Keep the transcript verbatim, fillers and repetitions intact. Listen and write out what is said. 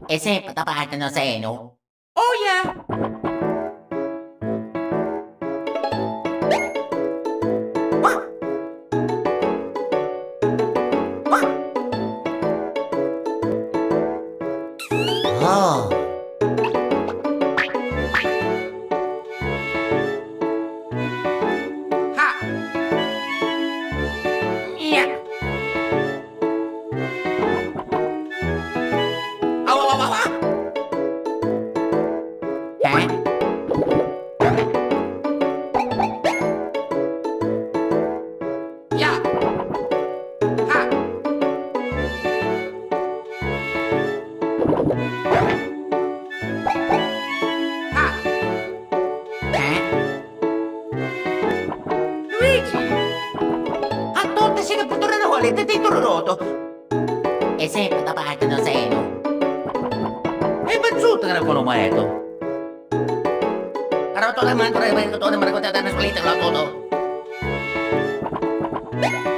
E sempre da parte no seno. Oh yeah! Wah! Wah! Oh! Ha! Mia! Au, au, au, au, au! Eh? Ya! Ha! Ha! Eh? Luigi! A tutte si che può vuole, te ti rotto! E sempre da parte no seno. E bazzuto che era quello maeto! Rotto la mano, rotto la mano, rotto la mano, rotto la mano,